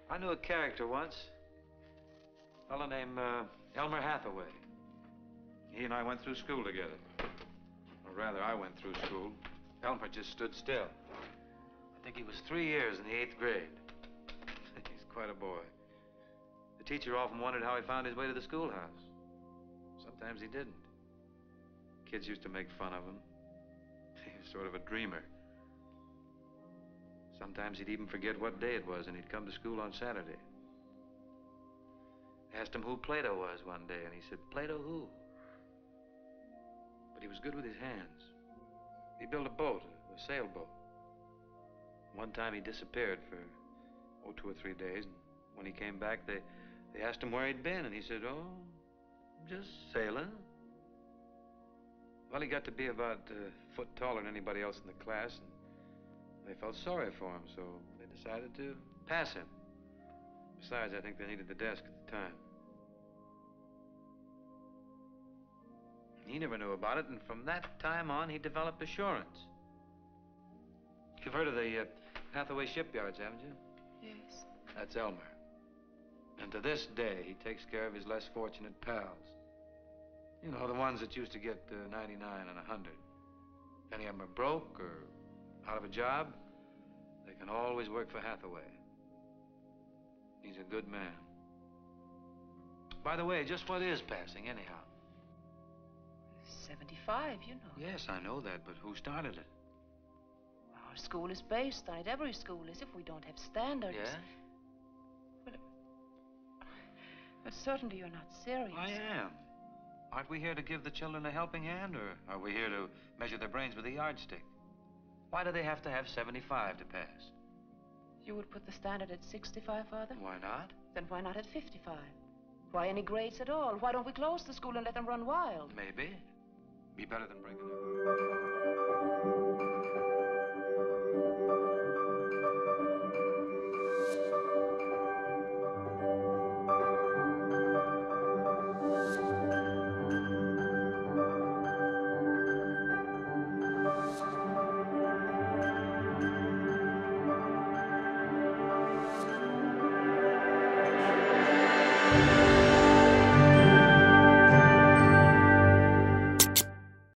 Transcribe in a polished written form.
I knew a character once. A fellow named Elmer Hathaway. He and I went through school together. Or rather, I went through school. Elmer just stood still. I think he was 3 years in the 8th grade. He's quite a boy. The teacher often wondered how he found his way to the schoolhouse. Sometimes he didn't. Kids used to make fun of him. He was sort of a dreamer. Sometimes he'd even forget what day it was, and he'd come to school on Saturday. I asked him who Plato was one day, and he said, Plato who? But he was good with his hands. He built a boat, a sailboat. One time he disappeared for, 2 or 3 days, and when he came back, they asked him where he'd been, and he said, oh, just sailing. Well, he got to be about a foot taller than anybody else in the class, and they felt sorry for him, so they decided to pass him. Besides, I think they needed the desk at the time. He never knew about it, and from that time on, he developed assurance. You've heard of the Hathaway shipyards, haven't you? Yes. That's Elmer. And to this day, he takes care of his less fortunate pals. You know, the ones that used to get 99 and 100. If any of them are broke or out of a job, they can always work for Hathaway. He's a good man. By the way, just what is passing, anyhow? 75, you know. Yes, I know that, but who started it? Our school is based on it. Every school is, if we don't have standards. Yeah? Well, but certainly you're not serious. I am. Aren't we here to give the children a helping hand, or are we here to measure their brains with a yardstick? Why do they have to have 75 to pass? You would put the standard at 65, Father? Why not? Then why not at 55? Why any grades at all? Why don't we close the school and let them run wild? Maybe. Be better than bringing them.